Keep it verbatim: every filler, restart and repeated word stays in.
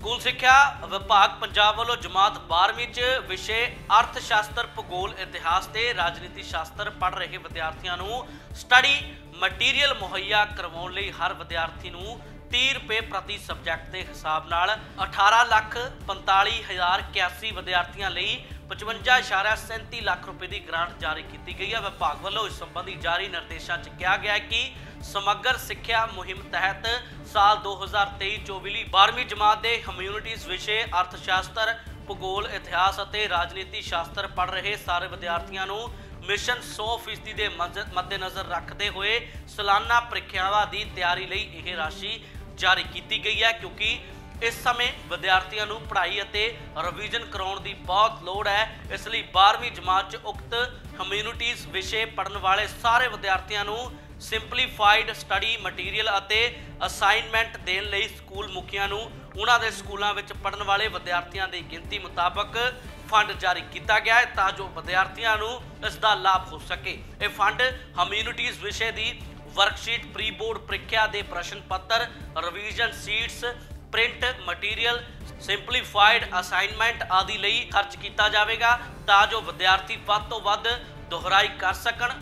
School ਸਿੱਖਿਆ ਵਿਭਾਗ ਪੰਜਾਬ ਵੱਲੋਂ ਜਮਾਤ ਬਾਰ੍ਹਵੀਂ ਚ ਵਿਸ਼ੇ ਅਰਥ ਸ਼ਾਸਤਰ, ਭੂਗੋਲ, ਇਤਿਹਾਸ ਤੇ ਰਾਜਨੀਤੀ ਸ਼ਾਸਤਰ ਪੜ੍ਹ ਰਹੇ ਵਿਦਿਆਰਥੀਆਂ ਨੂੰ ਸਟੱਡੀ ਮਟੀਰੀਅਲ ਮੁਹੱਈਆ ਕਰਵਾਉਣ ਲਈ ਹਰ ਵਿਦਿਆਰਥੀ ਨੂੰ तीह रुपए प्रति सबजैक्ट के हिसाब नाल अठारह लख पैंताली हज़ार इक्यासी विद्यार्थियों लई पचवंजा इशारा सैंती लाख रुपए की ग्रांट जारी की गई है। विभाग वालों इस संबंधी जारी निर्देशों च कहा गया है कि समग्र सिक्ख्या मुहिम तहत साल दो हज़ार तेईस चौबी बारहवीं जमात के ह्यूमैनिटीज़ विषय अर्थशास्त्र, भूगोल, इतिहास और राजनीति शास्त्र पढ़ रहे सारे विद्यार्थियों को मिशन सौ फीसदी के मद्देनज़र रखते हुए सालाना प्रीख्यावां की तैयारी लई यह राशि जारी की गई है, क्योंकि इस समय विद्यार्थियों को पढ़ाई और रिवीजन कराने की बहुत लोड़ है। इसलिए बारहवीं जमात च उक्त ह्यूमैनिटीज़ विषय पढ़ने वाले सारे विद्यार्थियों को सिंपलीफाइड स्टडी मटीरियल असाइनमेंट देने लई स्कूल मुखिया उन्हां दे स्कूलों में पढ़ने वाले विद्यार्थियों की गिनती मुताबक फंड जारी किया गया है ताकि विद्यार्थियों को इसका लाभ हो सके। यह फंड ह्यूमैनिटीज़ विषय की वर्कशीट, प्री बोर्ड प्रीख्या के प्रश्न पत्र, revision sheets, print material, simplified assignment आदि लई खर्च किया जाएगा ताकि विद्यार्थी वध तो वध दोहराई कर सकन